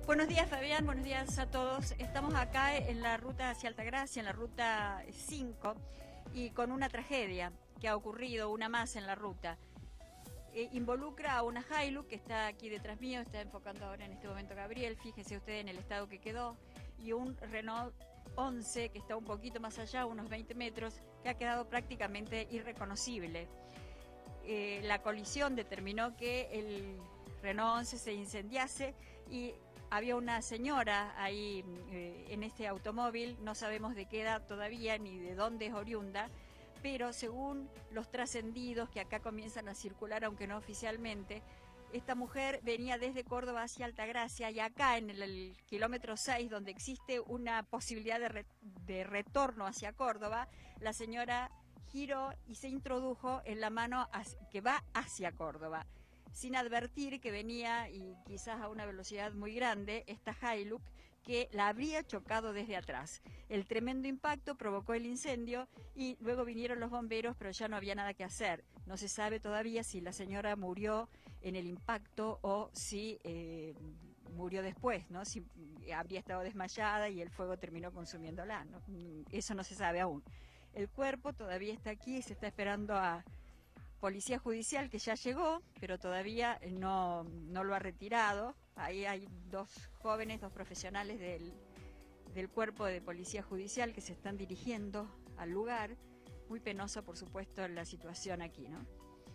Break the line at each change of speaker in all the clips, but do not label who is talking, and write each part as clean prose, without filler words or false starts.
Buenos días, Fabián, buenos días a todos. Estamos acá en la ruta hacia Altagracia, en la ruta 5, y con una tragedia que ha ocurrido, una más en la ruta. Involucra a una Hilux que está aquí detrás mío, está enfocando ahora en este momento Gabriel, fíjese usted en el estado que quedó, y un Renault 11 que está un poquito más allá, unos 20 metros, que ha quedado prácticamente irreconocible. La colisión determinó que el Renault 11 se incendiase y había una señora ahí en este automóvil, no sabemos de qué edad todavía ni de dónde es oriunda, pero según los trascendidos que acá comienzan a circular, aunque no oficialmente, esta mujer venía desde Córdoba hacia Altagracia y acá en el kilómetro 6, donde existe una posibilidad de retorno hacia Córdoba, la señora giró y se introdujo en la mano que va hacia Córdoba, sin advertir que venía, y quizás a una velocidad muy grande, esta Hilux que la habría chocado desde atrás. El tremendo impacto provocó el incendio y luego vinieron los bomberos, pero ya no había nada que hacer. No se sabe todavía si la señora murió en el impacto o si murió después, ¿no? Si habría estado desmayada y el fuego terminó consumiéndola, ¿no? Eso no se sabe aún. El cuerpo todavía está aquí y se está esperando a Policía Judicial, que ya llegó, pero todavía no lo ha retirado. Ahí hay dos jóvenes, dos profesionales del cuerpo de Policía Judicial que se están dirigiendo al lugar. Muy penosa, por supuesto, la situación aquí, ¿no?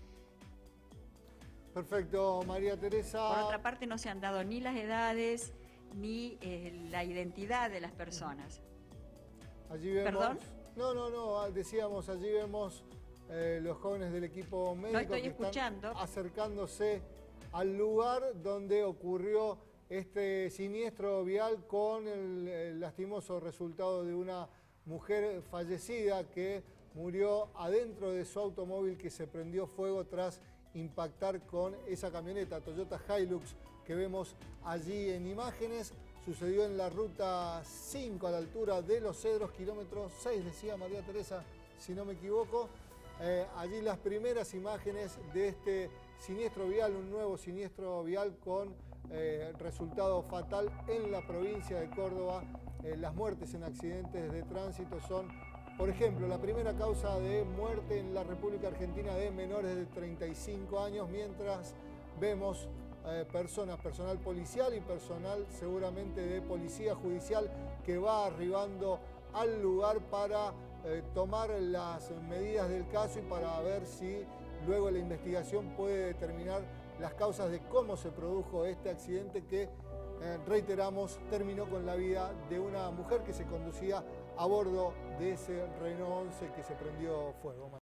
Perfecto, María Teresa.
Por otra parte, no se han dado ni las edades ni la identidad de las personas.
Allí vemos...
¿Perdón?
No, decíamos, allí vemos los jóvenes del equipo médico que están acercándose al lugar donde ocurrió este siniestro vial con el lastimoso resultado de una mujer fallecida que murió adentro de su automóvil que se prendió fuego tras impactar con esa camioneta Toyota Hilux que vemos allí en imágenes. Sucedió en la ruta 5 a la altura de Los Cedros, kilómetro 6, decía María Teresa, si no me equivoco. Allí las primeras imágenes de este siniestro vial, un nuevo siniestro vial con resultado fatal en la provincia de Córdoba. Las muertes en accidentes de tránsito son, por ejemplo, la primera causa de muerte en la República Argentina de menores de 35 años, mientras vemos personal policial y personal seguramente de policía judicial que va arribando al lugar para tomar las medidas del caso y para ver si luego la investigación puede determinar las causas de cómo se produjo este accidente que, reiteramos, terminó con la vida de una mujer que se conducía a bordo de ese Renault 11 que se prendió fuego.